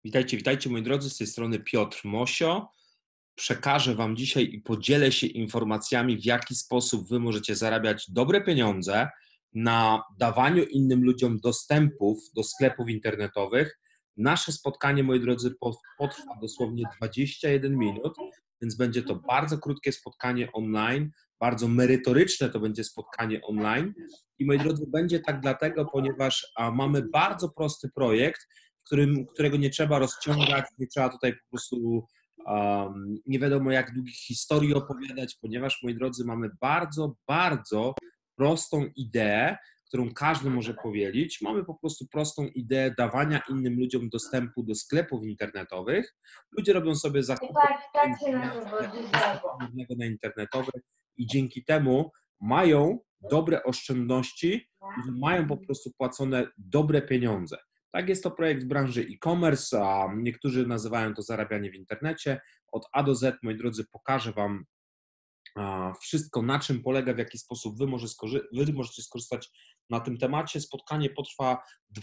Witajcie, witajcie moi drodzy, z tej strony Piotr Mosio. Przekażę Wam dzisiaj i podzielę się informacjami, w jaki sposób Wy możecie zarabiać dobre pieniądze na dawaniu innym ludziom dostępów do sklepów internetowych. Nasze spotkanie, moi drodzy, potrwa dosłownie 21 minut, więc będzie to bardzo krótkie spotkanie online, bardzo merytoryczne to będzie spotkanie online. I moi drodzy, będzie tak dlatego, ponieważ mamy bardzo prosty projekt, którego nie trzeba rozciągać, nie trzeba tutaj po prostu nie wiadomo jak długich historii opowiadać, ponieważ, moi drodzy, mamy bardzo, bardzo prostą ideę, którą każdy może powielić. Mamy po prostu prostą ideę dawania innym ludziom dostępu do sklepów internetowych. Ludzie robią sobie I zakupy tak, tak się nazywa drzewo. na internetowe i dzięki temu mają dobre oszczędności i mają po prostu płacone dobre pieniądze. Tak, jest to projekt w branży e-commerce, a niektórzy nazywają to zarabianie w internecie. Od A do Z, moi drodzy, pokażę Wam wszystko, na czym polega, w jaki sposób Wy możecie skorzystać na tym temacie. Spotkanie potrwa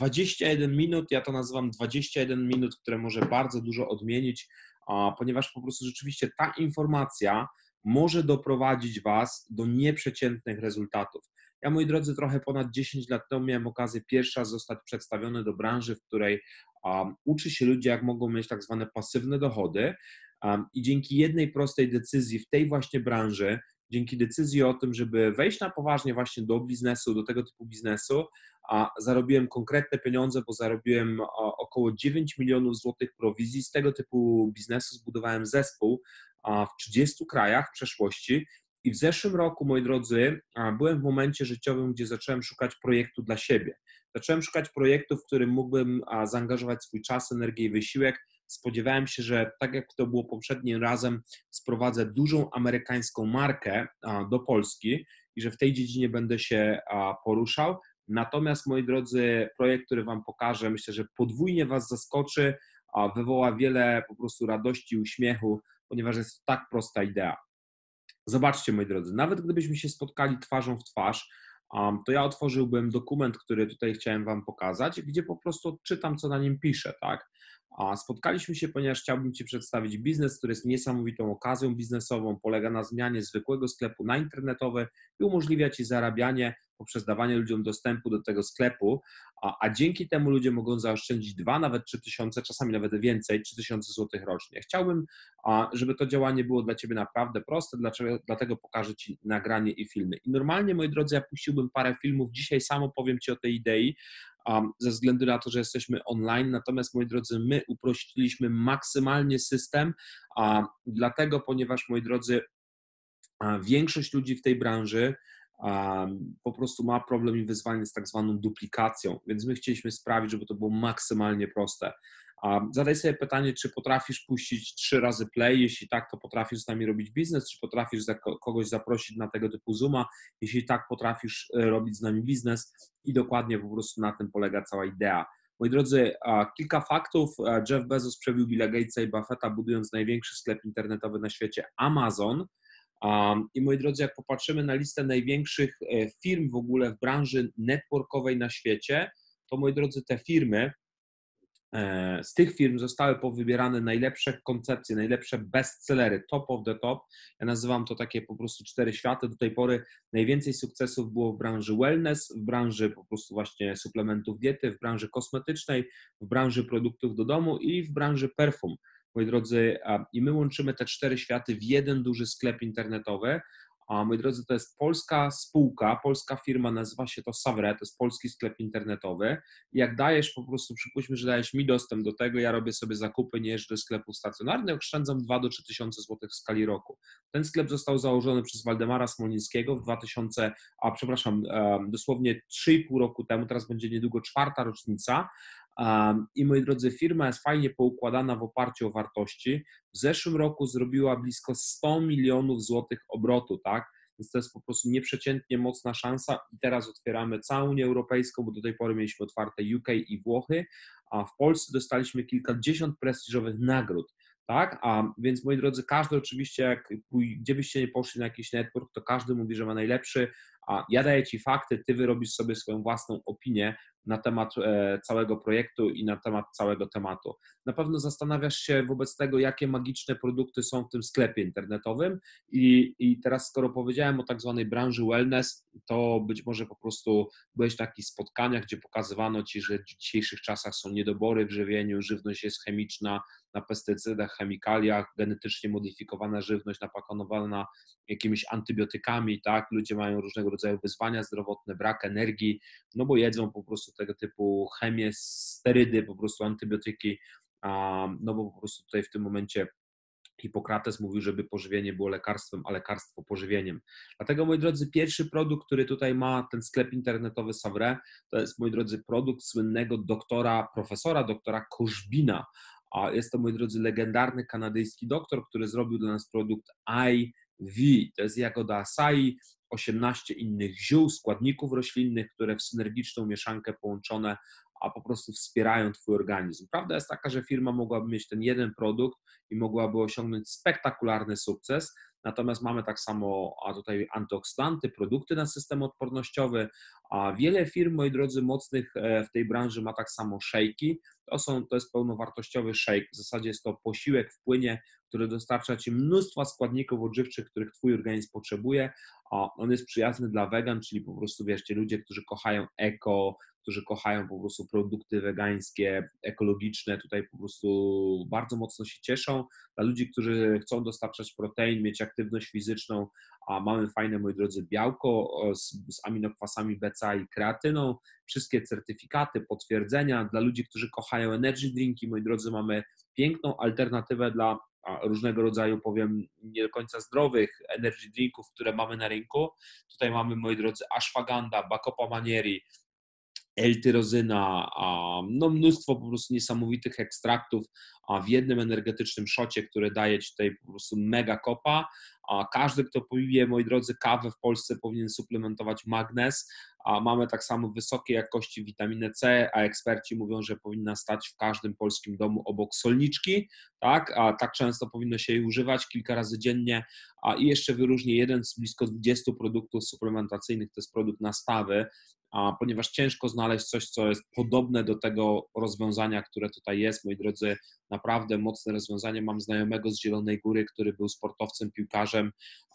21 minut, ja to nazywam 21 minut, które może bardzo dużo odmienić, ponieważ po prostu rzeczywiście ta informacja może doprowadzić Was do nieprzeciętnych rezultatów. Ja, moi drodzy, trochę ponad 10 lat temu miałem okazję pierwszy raz zostać przedstawiony do branży, w której uczy się ludzie, jak mogą mieć tak zwane pasywne dochody. I dzięki jednej prostej decyzji w tej właśnie branży, dzięki decyzji o tym, żeby wejść na poważnie właśnie do biznesu, do tego typu biznesu, zarobiłem konkretne pieniądze, bo zarobiłem około 9 milionów złotych prowizji. Z tego typu biznesu zbudowałem zespół w 30 krajach w przeszłości. I w zeszłym roku, moi drodzy, byłem w momencie życiowym, gdzie zacząłem szukać projektu dla siebie. Zacząłem szukać projektu, w którym mógłbym zaangażować swój czas, energię i wysiłek. Spodziewałem się, że tak jak to było poprzednim razem, sprowadzę dużą amerykańską markę do Polski i że w tej dziedzinie będę się poruszał. Natomiast, moi drodzy, projekt, który Wam pokażę, myślę, że podwójnie Was zaskoczy, wywoła wiele po prostu radości i uśmiechu, ponieważ jest to tak prosta idea. Zobaczcie, moi drodzy, nawet gdybyśmy się spotkali twarzą w twarz, to ja otworzyłbym dokument, który tutaj chciałem Wam pokazać, gdzie po prostu odczytam, co na nim piszę, tak? Spotkaliśmy się, ponieważ chciałbym Ci przedstawić biznes, który jest niesamowitą okazją biznesową, polega na zmianie zwykłego sklepu na internetowy i umożliwia Ci zarabianie poprzez dawanie ludziom dostępu do tego sklepu, a dzięki temu ludzie mogą zaoszczędzić 2, nawet 3 tysiące, czasami nawet więcej, 3000 złotych rocznie. Chciałbym, żeby to działanie było dla Ciebie naprawdę proste, dlatego pokażę Ci nagranie i filmy. I normalnie, moi drodzy, ja puściłbym parę filmów, dzisiaj sam opowiem Ci o tej idei, ze względu na to, że jesteśmy online, natomiast, moi drodzy, my uprościliśmy maksymalnie system, dlatego, ponieważ, moi drodzy, większość ludzi w tej branży po prostu ma problem i wyzwanie z tak zwaną duplikacją, więc my chcieliśmy sprawić, żeby to było maksymalnie proste. Zadaj sobie pytanie, czy potrafisz puścić 3 razy play, jeśli tak, to potrafisz z nami robić biznes, czy potrafisz kogoś zaprosić na tego typu Zooma, jeśli tak, potrafisz robić z nami biznes i dokładnie po prostu na tym polega cała idea. Moi drodzy, kilka faktów. Jeff Bezos przebił Billa Gatesa i Buffetta, budując największy sklep internetowy na świecie, Amazon. I moi drodzy, jak popatrzymy na listę największych firm w ogóle w branży networkowej na świecie, to, moi drodzy, te firmy, z tych firm zostały powybierane najlepsze koncepcje, najlepsze bestsellery, top of the top. Ja nazywam to takie po prostu 4 światy. Do tej pory najwięcej sukcesów było w branży wellness, w branży po prostu właśnie suplementów diety, w branży kosmetycznej, w branży produktów do domu i w branży perfum. Moi drodzy, i my łączymy te 4 światy w jeden duży sklep internetowy. Moi drodzy, to jest polska spółka, polska firma, nazywa się to Savre, to jest polski sklep internetowy. I jak dajesz po prostu, przypuśćmy, że dajesz mi dostęp do tego, ja robię sobie zakupy, nie jeżdżę do sklepów stacjonarnych, oszczędzam 2 do 3 tysiące złotych w skali roku. Ten sklep został założony przez Waldemara Smolińskiego w dosłownie 3,5 roku temu, teraz będzie niedługo 4. rocznica. I, moi drodzy, firma jest fajnie poukładana w oparciu o wartości. W zeszłym roku zrobiła blisko 100 milionów złotych obrotu, tak? Więc to jest po prostu nieprzeciętnie mocna szansa i teraz otwieramy całą Unię Europejską, bo do tej pory mieliśmy otwarte UK i Włochy, a w Polsce dostaliśmy kilkadziesiąt prestiżowych nagród, tak? A więc, moi drodzy, każdy oczywiście, gdzie byście nie poszli na jakiś network, to każdy mówi, że ma najlepszy, a ja daję Ci fakty, Ty wyrobisz sobie swoją własną opinię, na temat całego projektu i na temat całego tematu. Na pewno zastanawiasz się wobec tego, jakie magiczne produkty są w tym sklepie internetowym i teraz skoro powiedziałem o tak zwanej branży wellness, to być może po prostu byłeś na takich spotkaniach, gdzie pokazywano Ci, że w dzisiejszych czasach są niedobory w żywieniu, żywność jest chemiczna, na pestycydach, chemikaliach, genetycznie modyfikowana żywność napakowana jakimiś antybiotykami, tak? Ludzie mają różnego rodzaju wyzwania zdrowotne, brak energii, no bo jedzą po prostu tego typu chemię, sterydy, po prostu antybiotyki, no bo po prostu tutaj w tym momencie Hipokrates mówił, żeby pożywienie było lekarstwem, a lekarstwo pożywieniem. Dlatego, moi drodzy, pierwszy produkt, który tutaj ma ten sklep internetowy Savre, to jest, moi drodzy, produkt słynnego profesora doktora Kożbina. A jest to, moi drodzy, legendarny kanadyjski doktor, który zrobił dla nas produkt IV. To jest jagoda acai, 18 innych ziół, składników roślinnych, które w synergiczną mieszankę połączone, a po prostu wspierają Twój organizm. Prawda jest taka, że firma mogłaby mieć ten jeden produkt i mogłaby osiągnąć spektakularny sukces, natomiast mamy tak samo tutaj antyoksydanty, produkty na system odpornościowy, a wiele firm, moi drodzy, mocnych w tej branży ma tak samo szejki. To jest pełnowartościowy shake, w zasadzie jest to posiłek w płynie, który dostarcza Ci mnóstwa składników odżywczych, których Twój organizm potrzebuje, a on jest przyjazny dla wegan, czyli po prostu, wiecie, ludzie, którzy kochają eko, którzy kochają po prostu produkty wegańskie, ekologiczne, tutaj po prostu bardzo mocno się cieszą. Dla ludzi, którzy chcą dostarczać protein, mieć aktywność fizyczną, a mamy fajne, moi drodzy, białko z aminokwasami BCA i kreatyną, wszystkie certyfikaty, potwierdzenia. Dla ludzi, którzy kochają energy drinki, moi drodzy, mamy piękną alternatywę dla różnego rodzaju, powiem, nie do końca zdrowych energy drinków, które mamy na rynku. Tutaj mamy, moi drodzy, ashwagandha, bacopa manieri, L-tyrozyna, no mnóstwo po prostu niesamowitych ekstraktów w jednym energetycznym szocie, które daje Ci tutaj po prostu mega kopa. Każdy, kto pije, moi drodzy, kawę w Polsce, powinien suplementować magnez. Mamy tak samo wysokiej jakości witaminę C, a eksperci mówią, że powinna stać w każdym polskim domu obok solniczki, tak? A tak często powinno się jej używać kilka razy dziennie. I jeszcze wyróżnię jeden z blisko 20 produktów suplementacyjnych, to jest produkt nastawy, ponieważ ciężko znaleźć coś, co jest podobne do tego rozwiązania, które tutaj jest. Moi drodzy, naprawdę mocne rozwiązanie. Mam znajomego z Zielonej Góry, który był sportowcem, piłkarzem,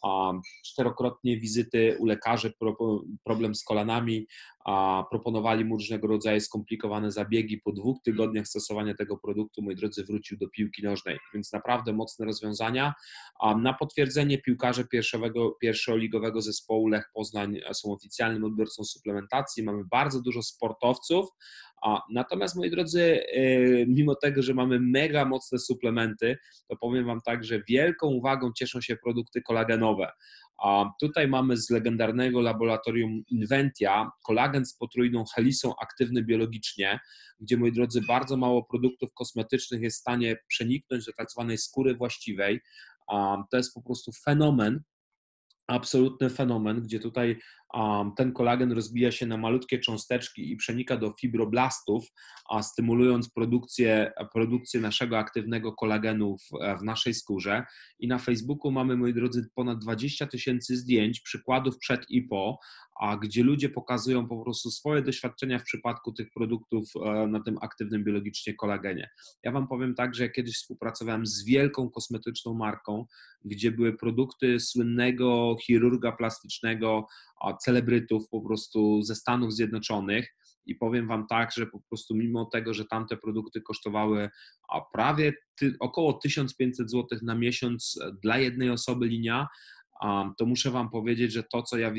4-krotnie wizyty u lekarzy, problem z kolanami, proponowali mu różnego rodzaju skomplikowane zabiegi. Po 2 tygodniach stosowania tego produktu, moi drodzy, wrócił do piłki nożnej, więc naprawdę mocne rozwiązania. Na potwierdzenie piłkarze pierwszoligowego zespołu Lech Poznań są oficjalnym odbiorcą suplementacji. Mamy bardzo dużo sportowców, natomiast, moi drodzy, mimo tego, że mamy mega mocne suplementy, to powiem Wam tak, że wielką uwagą cieszą się produkty kolagenowe. Tutaj mamy z legendarnego laboratorium Inventia kolagen z potrójną helisą aktywny biologicznie, gdzie, moi drodzy, bardzo mało produktów kosmetycznych jest w stanie przeniknąć do tak zwanej skóry właściwej. To jest po prostu fenomen, absolutny fenomen, gdzie tutaj ten kolagen rozbija się na malutkie cząsteczki i przenika do fibroblastów, stymulując produkcję naszego aktywnego kolagenu w naszej skórze. I na Facebooku mamy, moi drodzy, ponad 20 000 zdjęć, przykładów przed i po, gdzie ludzie pokazują po prostu swoje doświadczenia w przypadku tych produktów na tym aktywnym biologicznie kolagenie. Ja Wam powiem tak, że ja kiedyś współpracowałem z wielką kosmetyczną marką, gdzie były produkty słynnego chirurga plastycznego, celebrytów po prostu ze Stanów Zjednoczonych i powiem Wam tak, że po prostu mimo tego, że tamte produkty kosztowały prawie około 1500 zł na miesiąc dla jednej osoby linia, to muszę Wam powiedzieć, że to, co ja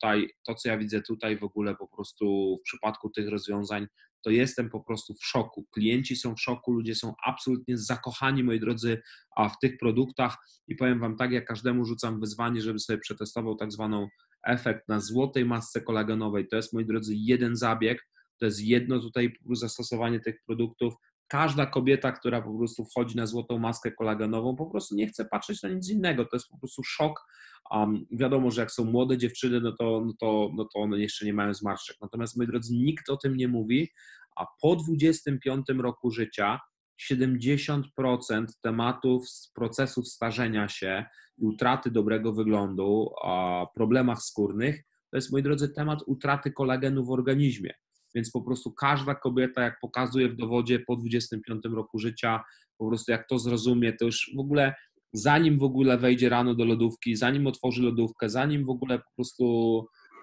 widzę tutaj w ogóle po prostu w przypadku tych rozwiązań, to jestem po prostu w szoku. Klienci są w szoku, ludzie są absolutnie zakochani, moi drodzy, w tych produktach i powiem Wam tak, ja każdemu rzucam wyzwanie, żeby sobie przetestował tak zwaną efekt na złotej masce kolagenowej. To jest, moi drodzy, jeden zabieg, to jest jedno tutaj zastosowanie tych produktów. Każda kobieta, która po prostu wchodzi na złotą maskę kolagenową, po prostu nie chce patrzeć na nic innego. To jest po prostu szok. Wiadomo, że jak są młode dziewczyny, no to one jeszcze nie mają zmarszczek. Natomiast, moi drodzy, nikt o tym nie mówi, a po 25 roku życia 70% tematów z procesów starzenia się i utraty dobrego wyglądu, problemach skórnych, to jest, moi drodzy, temat utraty kolagenu w organizmie. więc po prostu każda kobieta, jak pokazuje w dowodzie po 25 roku życia, po prostu jak to zrozumie, to już w ogóle zanim w ogóle wejdzie rano do lodówki, zanim otworzy lodówkę, zanim w ogóle po prostu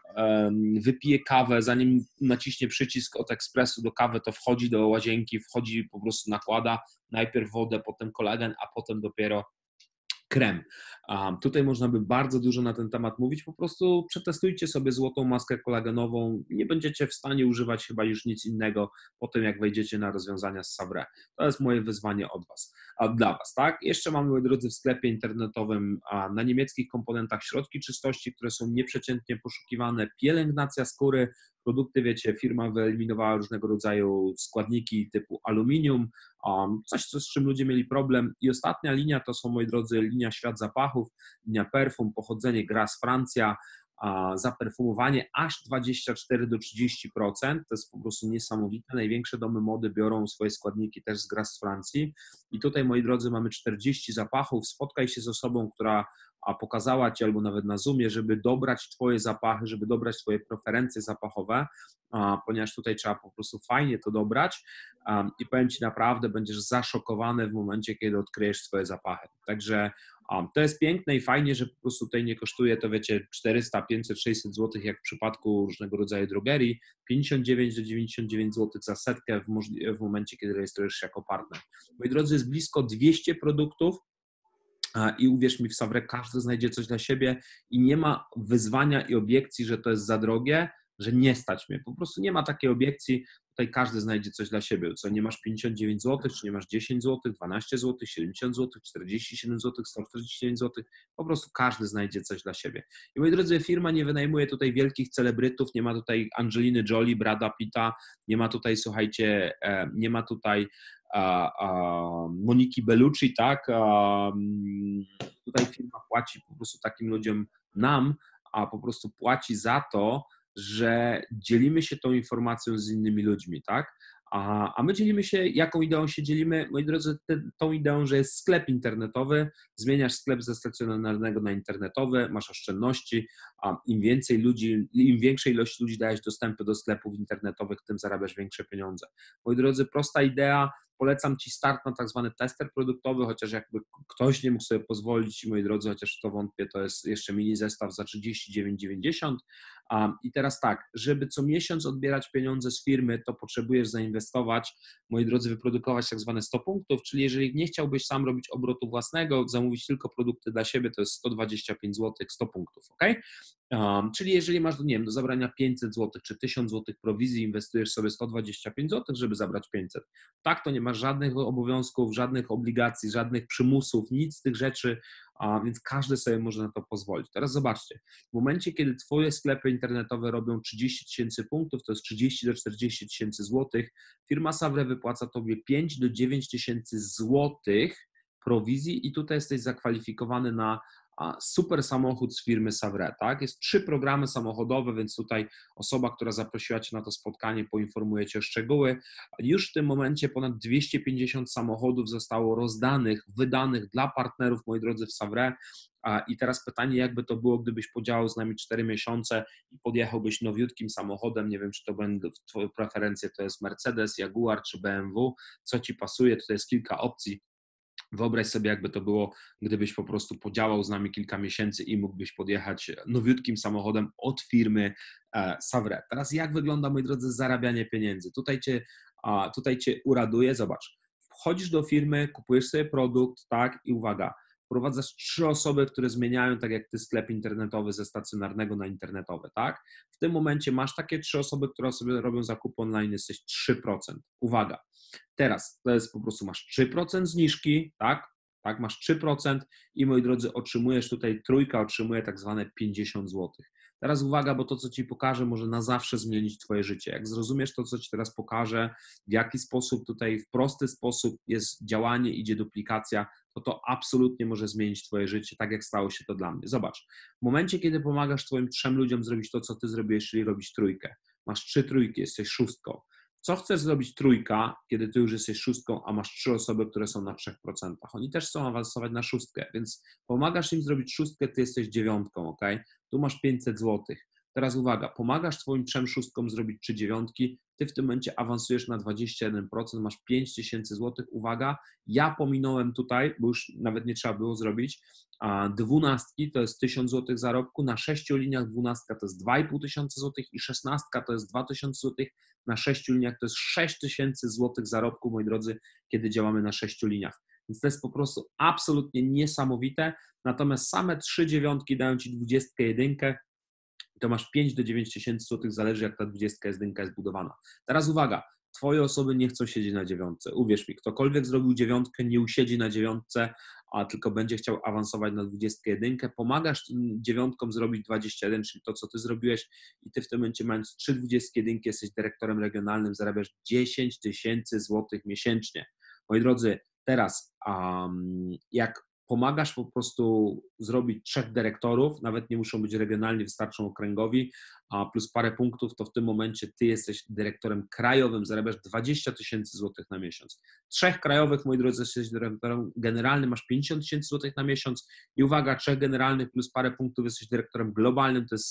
wypije kawę, zanim naciśnie przycisk od ekspresu do kawy, to wchodzi do łazienki, wchodzi, po prostu nakłada najpierw wodę, potem kolagen, a potem dopiero krem. Tutaj można by bardzo dużo na ten temat mówić, po prostu przetestujcie sobie złotą maskę kolagenową, nie będziecie w stanie używać chyba już nic innego po tym, jak wejdziecie na rozwiązania z Savre. To jest moje wyzwanie od Was, dla Was, tak? Jeszcze mamy, moi drodzy, w sklepie internetowym na niemieckich komponentach środki czystości, które są nieprzeciętnie poszukiwane, pielęgnacja skóry, produkty, wiecie, firma wyeliminowała różnego rodzaju składniki typu aluminium, coś, z czym ludzie mieli problem. I ostatnia linia to są, moi drodzy, linia Świat Zapachów, linia perfum, pochodzenie Grasse Francja, zaperfumowanie aż 24 do 30%, to jest po prostu niesamowite. Największe domy mody biorą swoje składniki też z Grasse Francji i tutaj, moi drodzy, mamy 40 zapachów. Spotkaj się z osobą, która pokazała Ci albo nawet na Zoomie, żeby dobrać Twoje zapachy, żeby dobrać Twoje preferencje zapachowe, ponieważ tutaj trzeba po prostu fajnie to dobrać i powiem Ci, naprawdę będziesz zaszokowany w momencie, kiedy odkryjesz swoje zapachy. Także to jest piękne i fajnie, że po prostu tutaj nie kosztuje to, wiecie, 400, 500, 600 zł, jak w przypadku różnego rodzaju drogerii, 59 do 99 zł za setkę w momencie, kiedy rejestrujesz się jako partner. Moi drodzy, jest blisko 200 produktów, i uwierz mi, w Savre każdy znajdzie coś dla siebie i nie ma wyzwania i obiekcji, że to jest za drogie, że nie stać mnie. Po prostu nie ma takiej obiekcji, tutaj każdy znajdzie coś dla siebie. Co, nie masz 59 zł, czy nie masz 10 zł, 12 zł, 70 zł, 47 zł, 149 zł, po prostu każdy znajdzie coś dla siebie. I moi drodzy, firma nie wynajmuje tutaj wielkich celebrytów, nie ma tutaj Angeliny Jolie, Brada Pitta, nie ma tutaj, słuchajcie, nie ma tutaj Moniki Bellucci, tak? Tutaj firma płaci po prostu takim ludziom, nam, a po prostu płaci za to, że dzielimy się tą informacją z innymi ludźmi, tak? A my dzielimy się, jaką ideą się dzielimy? Moi drodzy, tą ideą, że jest sklep internetowy, zmieniasz sklep ze stacjonarnego na internetowy, masz oszczędności, a im więcej ludzi, im większej ilości ludzi dajesz dostępy do sklepów internetowych, tym zarabiasz większe pieniądze. Moi drodzy, prosta idea, polecam Ci start na tak zwany tester produktowy, chociaż jakby ktoś nie mógł sobie pozwolić, moi drodzy, chociaż w to wątpię, to jest jeszcze mini zestaw za 39,90. I teraz tak, żeby co miesiąc odbierać pieniądze z firmy, to potrzebujesz zainwestować, moi drodzy, wyprodukować tak zwane 100 punktów, czyli jeżeli nie chciałbyś sam robić obrotu własnego, zamówić tylko produkty dla siebie, to jest 125 zł, 100 punktów, ok? Czyli jeżeli masz, nie wiem, do zabrania 500 zł czy 1000 zł prowizji, inwestujesz sobie 125 zł, żeby zabrać 500. Tak, to nie masz żadnych obowiązków, żadnych obligacji, żadnych przymusów, nic z tych rzeczy, więc każdy sobie może na to pozwolić. Teraz zobaczcie, w momencie, kiedy Twoje sklepy internetowe robią 30 tysięcy punktów, to jest 30 do 40 tysięcy złotych, firma Savre wypłaca Tobie 5 do 9 tysięcy złotych prowizji i tutaj jesteś zakwalifikowany na super samochód z firmy Savre, tak? Jest 3 programy samochodowe, więc tutaj osoba, która zaprosiła Cię na to spotkanie, poinformuje Cię o szczegóły. Już w tym momencie ponad 250 samochodów zostało rozdanych, wydanych dla partnerów, moi drodzy, w Savre. I teraz pytanie, jakby to było, gdybyś podziałał z nami 4 miesiące i podjechałbyś nowiutkim samochodem, nie wiem, czy to będą Twoje preferencje, to jest Mercedes, Jaguar czy BMW, co Ci pasuje, tutaj jest kilka opcji. Wyobraź sobie, jakby to było, gdybyś po prostu podziałał z nami kilka miesięcy i mógłbyś podjechać nowiutkim samochodem od firmy Savre. Teraz jak wygląda, moi drodzy, zarabianie pieniędzy? Tutaj cię uraduję, zobacz. Wchodzisz do firmy, kupujesz sobie produkt, tak, i uwaga, wprowadzasz 3 osoby, które zmieniają, tak jak ty, sklep internetowy ze stacjonarnego na internetowy, tak? W tym momencie masz takie 3 osoby, które sobie robią zakupy online, jesteś 3%. Uwaga. Teraz to jest po prostu, masz 3% zniżki, tak? Tak, masz 3% i, moi drodzy, otrzymujesz tutaj, trójka otrzymuje tak zwane 50 zł. Teraz uwaga, bo to, co Ci pokażę, może na zawsze zmienić Twoje życie. Jak zrozumiesz to, co Ci teraz pokażę, w jaki sposób tutaj, w prosty sposób jest działanie, idzie duplikacja, to absolutnie może zmienić Twoje życie, tak jak stało się to dla mnie. Zobacz, w momencie, kiedy pomagasz Twoim 3 ludziom zrobić to, co Ty zrobiłeś, czyli robić trójkę, masz 3 trójki, jesteś 6. Co chcesz zrobić trójka, kiedy ty już jesteś 6, a masz 3 osoby, które są na 3%? Oni też chcą awansować na 6, więc pomagasz im zrobić 6, ty jesteś 9, ok? Tu masz 500 zł. Teraz uwaga, pomagasz Twoim 3 szóstkom zrobić 3 dziewiątki, Ty w tym momencie awansujesz na 21%, masz 5000 zł. Uwaga, ja pominąłem tutaj, bo już nawet nie trzeba było zrobić, a 12 to jest 1000 zł zarobku, na 6 liniach 12 to jest 2500 zł i 16 to jest 2000 zł, na 6 liniach to jest 6000 zł zarobku, moi drodzy, kiedy działamy na 6 liniach. Więc to jest po prostu absolutnie niesamowite, natomiast same 3 dziewiątki dają Ci 21, to masz 5 do 9 tysięcy złotych, zależy jak ta 21 jest budowana. Teraz uwaga, Twoje osoby nie chcą siedzieć na dziewiątce. Uwierz mi, ktokolwiek zrobił dziewiątkę, nie usiedzi na dziewiątce, a tylko będzie chciał awansować na 21. Pomagasz tym dziewiątkom zrobić 21, czyli to, co Ty zrobiłeś i Ty w tym momencie mając 3 21 jesteś dyrektorem regionalnym, zarabiasz 10 tysięcy złotych miesięcznie. Moi drodzy, teraz jak pomagasz po prostu zrobić 3 dyrektorów, nawet nie muszą być regionalni, wystarczą okręgowi, a plus parę punktów, to w tym momencie Ty jesteś dyrektorem krajowym, zarabiasz 20 tysięcy złotych na miesiąc. 3 krajowych, moi drodzy, jesteś dyrektorem generalnym, masz 50 tysięcy złotych na miesiąc i uwaga, 3 generalnych plus parę punktów, jesteś dyrektorem globalnym, to jest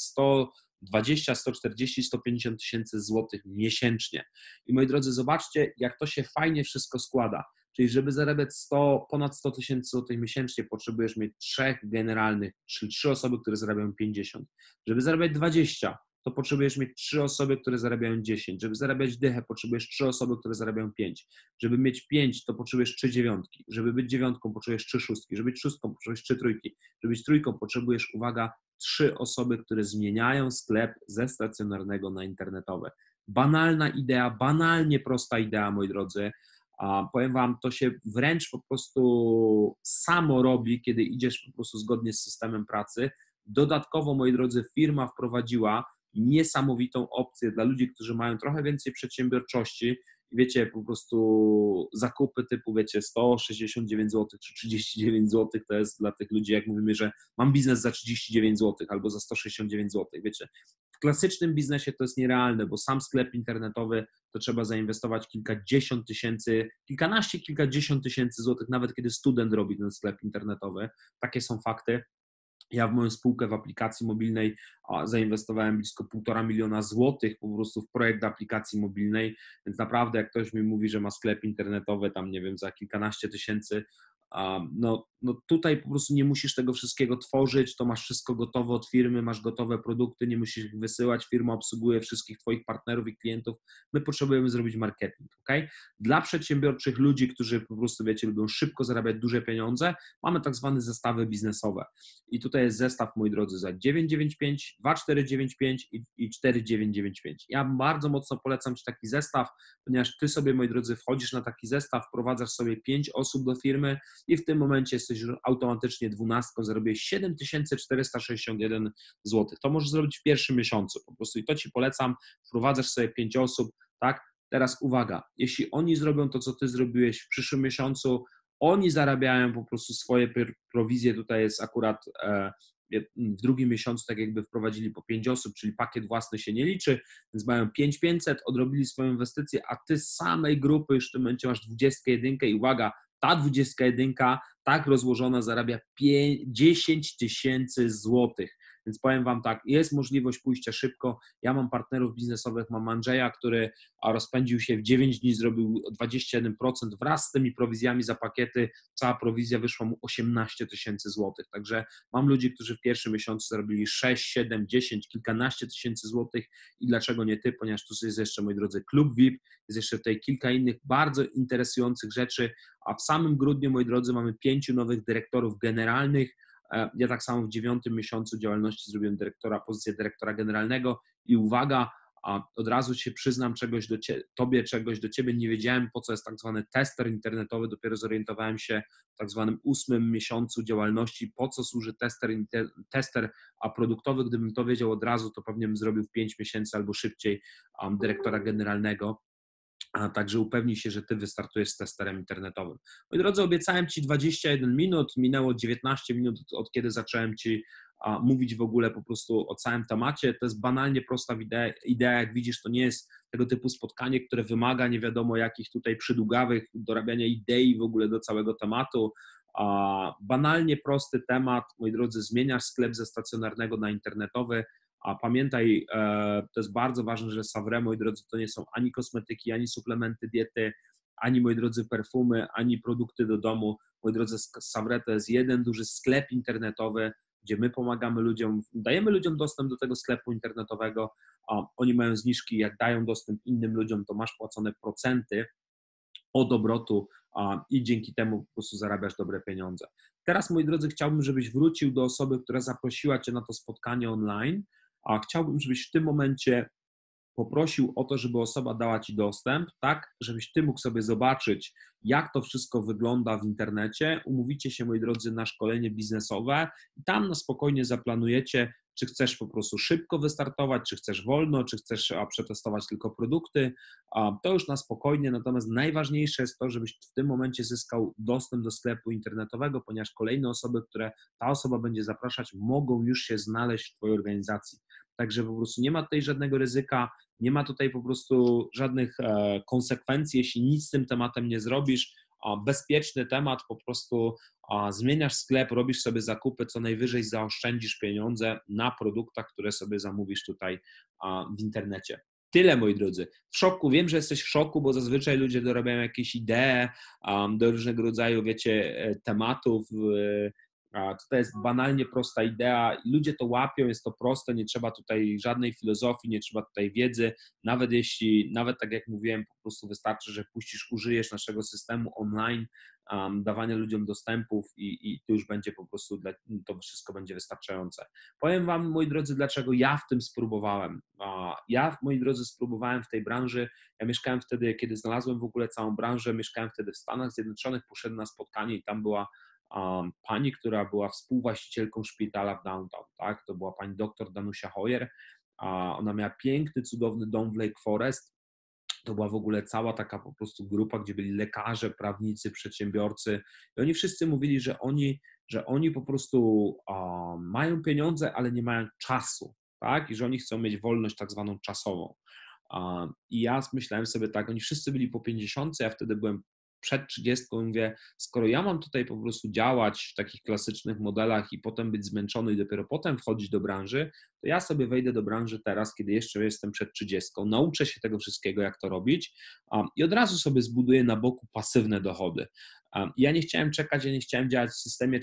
120, 140, 150 tysięcy złotych miesięcznie. I moi drodzy, zobaczcie, jak to się fajnie wszystko składa. Czyli żeby zarabiać ponad 100 tysięcy złotych miesięcznie, potrzebujesz mieć 3 generalnych, czyli 3 osoby, które zarabiają 50. Żeby zarabiać 20, to potrzebujesz mieć 3 osoby, które zarabiają 10. Żeby zarabiać dychę, potrzebujesz 3 osoby, które zarabiają 5. Żeby mieć 5, to potrzebujesz 3 dziewiątki. Żeby być dziewiątką, potrzebujesz 3 szóstki. Żeby być szóstką, potrzebujesz 3 trójki. Żeby być trójką, potrzebujesz, uwaga, 3 osoby, które zmieniają sklep ze stacjonarnego na internetowy. Banalna idea, banalnie prosta idea, moi drodzy. A powiem Wam, to się wręcz po prostu samo robi, kiedy idziesz po prostu zgodnie z systemem pracy. Dodatkowo, moi drodzy, firma wprowadziła niesamowitą opcję dla ludzi, którzy mają trochę więcej przedsiębiorczości. Wiecie, po prostu zakupy typu, wiecie, 169 zł czy 39 zł to jest dla tych ludzi, jak mówimy, że mam biznes za 39 zł albo za 169 zł. Wiecie, w klasycznym biznesie to jest nierealne, bo sam sklep internetowy to trzeba zainwestować kilkadziesiąt tysięcy, kilkanaście, kilkadziesiąt tysięcy złotych, nawet kiedy student robi ten sklep internetowy. Takie są fakty. Ja w moją spółkę w aplikacji mobilnej zainwestowałem blisko 1,5 miliona złotych po prostu w projekt aplikacji mobilnej, więc naprawdę jak ktoś mi mówi, że ma sklep internetowy tam nie wiem za kilkanaście tysięcy, no tutaj po prostu nie musisz tego wszystkiego tworzyć, to masz wszystko gotowe od firmy, masz gotowe produkty, nie musisz ich wysyłać, firma obsługuje wszystkich Twoich partnerów i klientów, my potrzebujemy zrobić marketing, ok? Dla przedsiębiorczych ludzi, którzy po prostu, wiecie, lubią szybko zarabiać duże pieniądze, mamy tak zwane zestawy biznesowe i tutaj jest zestaw, moi drodzy, za 995, 2495 i 4995. Ja bardzo mocno polecam Ci taki zestaw, ponieważ Ty sobie, moi drodzy, wchodzisz na taki zestaw, wprowadzasz sobie 5 osób do firmy i w tym momencie jesteś automatycznie 12, zarobisz 7461 zł. To możesz zrobić w pierwszym miesiącu po prostu i to Ci polecam, wprowadzasz sobie 5 osób, tak? Teraz uwaga, jeśli oni zrobią to, co Ty zrobiłeś w przyszłym miesiącu, oni zarabiają po prostu swoje prowizje, tutaj jest akurat w drugim miesiącu tak jakby wprowadzili po 5 osób, czyli pakiet własny się nie liczy, więc mają 5500, odrobili swoją inwestycję, a Ty z samej grupy już w tym momencie masz 21 i uwaga, ta 21 tak rozłożona zarabia 10 tysięcy złotych. Więc powiem Wam tak, jest możliwość pójścia szybko. Ja mam partnerów biznesowych, mam Andrzeja, który rozpędził się w 9 dni, zrobił 21%. Wraz z tymi prowizjami za pakiety, cała prowizja wyszła mu 18 tysięcy złotych. Także mam ludzi, którzy w pierwszym miesiącu zarobili 6, 7, 10, kilkanaście tysięcy złotych i dlaczego nie Ty, ponieważ tu jest jeszcze, moi drodzy, klub VIP, jest jeszcze tutaj kilka innych bardzo interesujących rzeczy, a w samym grudniu, moi drodzy, mamy 5 nowych dyrektorów generalnych. Ja tak samo w 9 miesiącu działalności zrobiłem pozycję dyrektora generalnego i uwaga, od razu się przyznam czegoś do Ciebie, nie wiedziałem, po co jest tak zwany tester internetowy, dopiero zorientowałem się w tak zwanym 8 miesiącu działalności, po co służy tester produktowy. Gdybym to wiedział od razu, to pewnie bym zrobił w 5 miesięcy albo szybciej dyrektora generalnego. A także upewnij się, że Ty wystartujesz z testerem internetowym. Moi drodzy, obiecałem Ci 21 minut, minęło 19 minut od kiedy zacząłem Ci mówić w ogóle po prostu o całym temacie. To jest banalnie prosta idea, jak widzisz, to nie jest tego typu spotkanie, które wymaga nie wiadomo jakich tutaj przydługawych dorabiania idei w ogóle do całego tematu. Banalnie prosty temat, moi drodzy, zmieniasz sklep ze stacjonarnego na internetowy, A pamiętaj, to jest bardzo ważne, że Savre, moi drodzy, to nie są ani kosmetyki, ani suplementy diety, ani, moi drodzy, perfumy, ani produkty do domu. Moi drodzy, Savre to jest jeden duży sklep internetowy, gdzie my pomagamy ludziom, dajemy ludziom dostęp do tego sklepu internetowego, a oni mają zniżki, jak dają dostęp innym ludziom, to masz płacone procenty od obrotu i dzięki temu po prostu zarabiasz dobre pieniądze. Teraz, moi drodzy, chciałbym, żebyś wrócił do osoby, która zaprosiła Cię na to spotkanie online, a chciałbym, żebyś w tym momencie poprosił o to, żeby osoba dała Ci dostęp, tak, żebyś Ty mógł sobie zobaczyć, jak to wszystko wygląda w internecie. Umówicie się, moi drodzy, na szkolenie biznesowe i tam na spokojnie zaplanujecie, czy chcesz po prostu szybko wystartować, czy chcesz wolno, czy chcesz przetestować tylko produkty. To już na spokojnie, natomiast najważniejsze jest to, żebyś w tym momencie zyskał dostęp do sklepu internetowego, ponieważ kolejne osoby, które ta osoba będzie zapraszać, mogą już się znaleźć w Twojej organizacji. Także po prostu nie ma tutaj żadnego ryzyka, nie ma tutaj po prostu żadnych konsekwencji, jeśli nic z tym tematem nie zrobisz. Bezpieczny temat, po prostu zmieniasz sklep, robisz sobie zakupy, co najwyżej zaoszczędzisz pieniądze na produktach, które sobie zamówisz tutaj w internecie. Tyle, moi drodzy. W szoku, wiem, że jesteś w szoku, bo zazwyczaj ludzie dorabiają jakieś idee do różnego rodzaju, wiecie, tematów. To jest banalnie prosta idea, ludzie to łapią, jest to proste, nie trzeba tutaj żadnej filozofii, nie trzeba tutaj wiedzy, nawet tak jak mówiłem, po prostu wystarczy, że użyjesz naszego systemu online, dawania ludziom dostępów i to już będzie po prostu, to wszystko będzie wystarczające. Powiem Wam, moi drodzy, dlaczego ja w tym spróbowałem. Ja, moi drodzy, spróbowałem w tej branży, ja mieszkałem wtedy, kiedy znalazłem w ogóle całą branżę, mieszkałem wtedy w Stanach Zjednoczonych, poszedłem na spotkanie i tam była pani, która była współwłaścicielką szpitala w downtown, tak? To była pani doktor Danusia Hoyer. Ona miała piękny, cudowny dom w Lake Forest. To była w ogóle cała taka po prostu grupa, gdzie byli lekarze, prawnicy, przedsiębiorcy i oni wszyscy mówili, że oni po prostu mają pieniądze, ale nie mają czasu, tak? I że oni chcą mieć wolność tak zwaną czasową. I ja myślałem sobie tak, oni wszyscy byli po 50, ja wtedy byłem przed 30, mówię, skoro ja mam tutaj po prostu działać w takich klasycznych modelach i potem być zmęczony i dopiero potem wchodzić do branży, to ja sobie wejdę do branży teraz, kiedy jeszcze jestem przed 30, nauczę się tego wszystkiego, jak to robić i od razu sobie zbuduję na boku pasywne dochody. Ja nie chciałem czekać, ja nie chciałem działać w systemie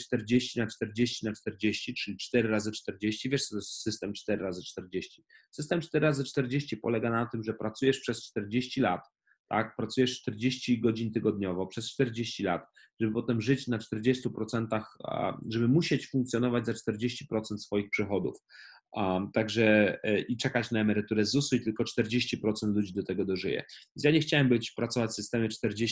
40/40/40, czyli 4 razy 40. Wiesz, co to jest system 4 razy 40? System 4 razy 40 polega na tym, że pracujesz przez 40 lat, tak? Pracujesz 40 godzin tygodniowo przez 40 lat, żeby potem żyć na 40%, żeby musieć funkcjonować za 40% swoich przychodów. Także i czekać na emeryturę z ZUS-u i tylko 40% ludzi do tego dożyje. Więc ja nie chciałem pracować w systemie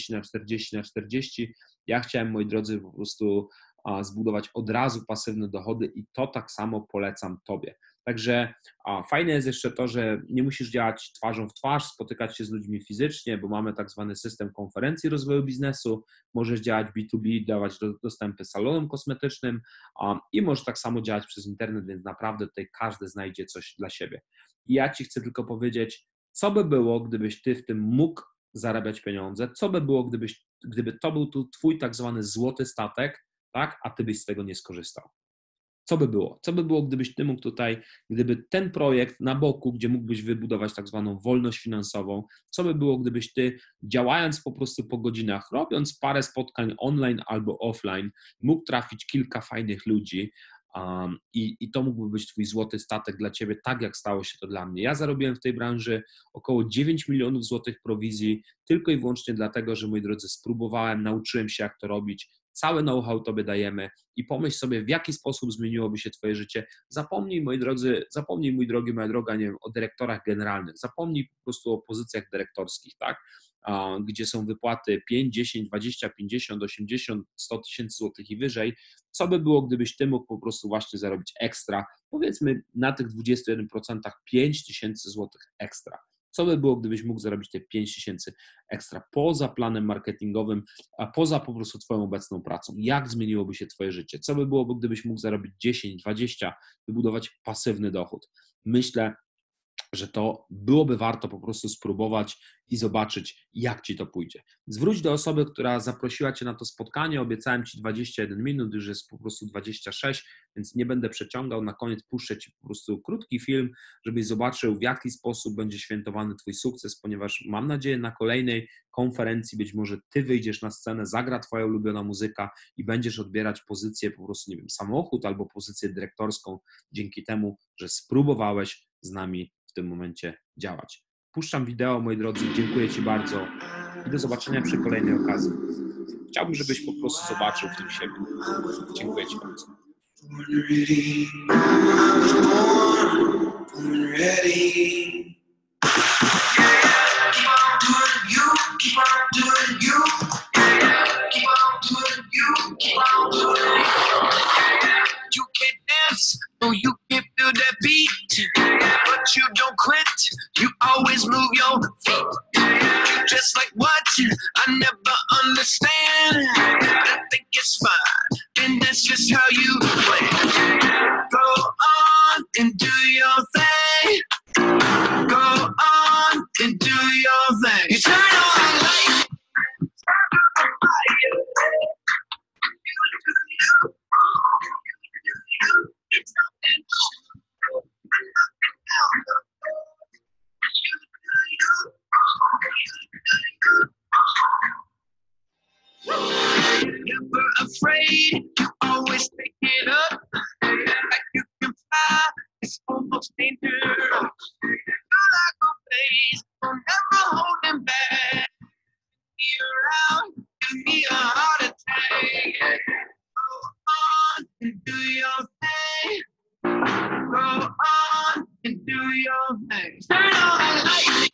40/40/40. Ja chciałem, moi drodzy, po prostu zbudować od razu pasywne dochody i to tak samo polecam Tobie. Także fajne jest jeszcze to, że nie musisz działać twarzą w twarz, spotykać się z ludźmi fizycznie, bo mamy tak zwany system konferencji rozwoju biznesu, możesz działać B2B, dawać dostępy salonom kosmetycznym i możesz tak samo działać przez internet, więc naprawdę tutaj każdy znajdzie coś dla siebie. I ja Ci chcę tylko powiedzieć, co by było, gdybyś Ty w tym mógł zarabiać pieniądze, co by było, gdyby to był tu Twój tak zwany złoty statek, tak, a Ty byś z tego nie skorzystał. Co by było? Co by było, gdybyś Ty mógł tutaj, gdyby ten projekt na boku, gdzie mógłbyś wybudować tak zwaną wolność finansową, co by było, gdybyś Ty, działając po prostu po godzinach, robiąc parę spotkań online albo offline, mógł trafić kilka fajnych ludzi i to mógłby być Twój złoty statek dla Ciebie, tak jak stało się to dla mnie. Ja zarobiłem w tej branży około 9 milionów złotych prowizji tylko i wyłącznie dlatego, że, moi drodzy, spróbowałem, nauczyłem się, jak to robić. Całe know-how Tobie dajemy i pomyśl sobie, w jaki sposób zmieniłoby się Twoje życie. Zapomnij, moi drodzy, mój drogi, moja droga, nie wiem, o dyrektorach generalnych, zapomnij po prostu o pozycjach dyrektorskich, tak? Gdzie są wypłaty 5, 10, 20, 50, 80, 100 tysięcy złotych i wyżej. Co by było, gdybyś Ty mógł po prostu właśnie zarobić ekstra, powiedzmy na tych 21% 5 tysięcy złotych ekstra. Co by było, gdybyś mógł zarobić te 5 tysięcy ekstra poza planem marketingowym, a poza po prostu Twoją obecną pracą? Jak zmieniłoby się Twoje życie? Co by było, gdybyś mógł zarobić 10, 20, wybudować pasywny dochód? Myślę, że to byłoby warto po prostu spróbować i zobaczyć, jak Ci to pójdzie. Zwróć do osoby, która zaprosiła Cię na to spotkanie, obiecałem Ci 21 minut, już jest po prostu 26, więc nie będę przeciągał, na koniec puszczę Ci po prostu krótki film, żebyś zobaczył, w jaki sposób będzie świętowany Twój sukces, ponieważ mam nadzieję, na kolejnej konferencji być może Ty wyjdziesz na scenę, zagra Twoja ulubiona muzyka i będziesz odbierać pozycję po prostu, nie wiem, samochód albo pozycję dyrektorską dzięki temu, że spróbowałeś z nami w tym momencie działać. Puszczam wideo, moi drodzy, dziękuję Ci bardzo i do zobaczenia przy kolejnej okazji. Chciałbym, żebyś po prostu zobaczył w tym siebie. Dziękuję Ci bardzo. You can't dance, no, you can't feel that beat, but you don't quit, you always move your feet. You just like what? I never understand, I think it's fine, and that's just how you play. Go on and do your thing, go on and do your thing. You turn on the light. Never afraid, you always pick it up. Like you can fly, it's almost dangerous. You're like a face, so never holding back. Be around, give me a heart attack. Go on and do your thing. Go on and do your thing. Turn on the light.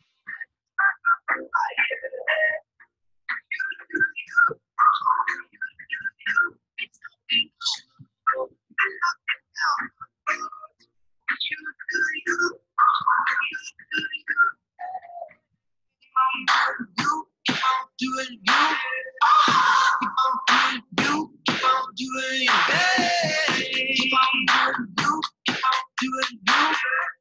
Doing you, keep on doing you, keep on doing you, hey. Keep on doing you, keep on doing you,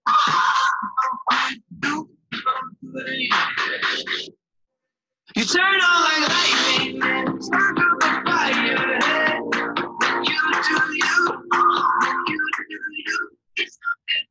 keep on doing you. You turn on like lightning, spark up the fire, hey. You do you, you do you. It's nothing.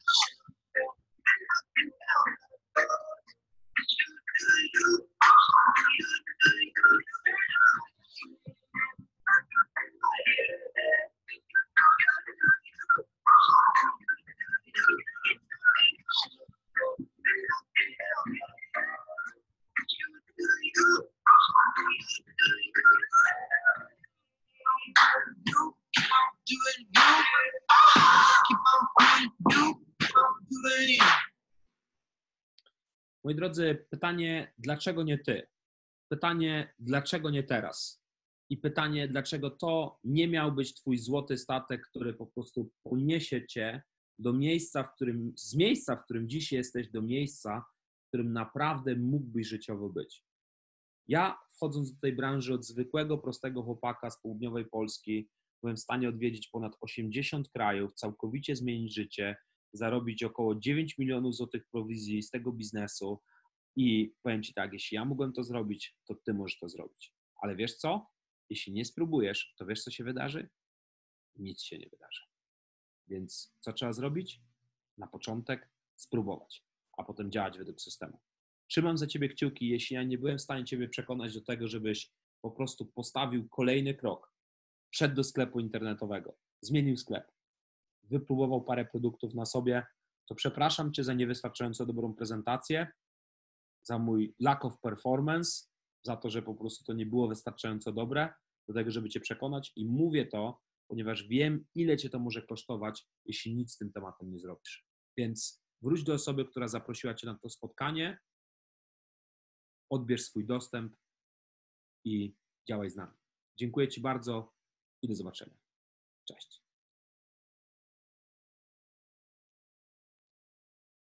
Moi drodzy, pytanie, dlaczego nie Ty? Pytanie, dlaczego nie teraz? I pytanie, dlaczego to nie miał być Twój złoty statek, który po prostu poniesie Cię do miejsca, z miejsca, w którym dziś jesteś, do miejsca, w którym naprawdę mógłbyś życiowo być. Ja, wchodząc do tej branży od zwykłego, prostego chłopaka z południowej Polski, byłem w stanie odwiedzić ponad 80 krajów, całkowicie zmienić życie, zarobić około 9 milionów złotych prowizji z tego biznesu i powiem Ci tak, jeśli ja mogłem to zrobić, to Ty możesz to zrobić. Ale wiesz co? Jeśli nie spróbujesz, to wiesz, co się wydarzy? Nic się nie wydarzy. Więc co trzeba zrobić? Na początek spróbować, a potem działać według systemu. Trzymam za Ciebie kciuki, jeśli ja nie byłem w stanie Ciebie przekonać do tego, żebyś po prostu postawił kolejny krok, wszedł do sklepu internetowego, zmienił sklep, wypróbował parę produktów na sobie, to przepraszam Cię za niewystarczająco dobrą prezentację, za mój lack of performance, za to, że po prostu to nie było wystarczająco dobre do tego, żeby Cię przekonać i mówię to, ponieważ wiem, ile Cię to może kosztować, jeśli nic z tym tematem nie zrobisz. Więc wróć do osoby, która zaprosiła Cię na to spotkanie, odbierz swój dostęp i działaj z nami. Dziękuję Ci bardzo i do zobaczenia. Cześć.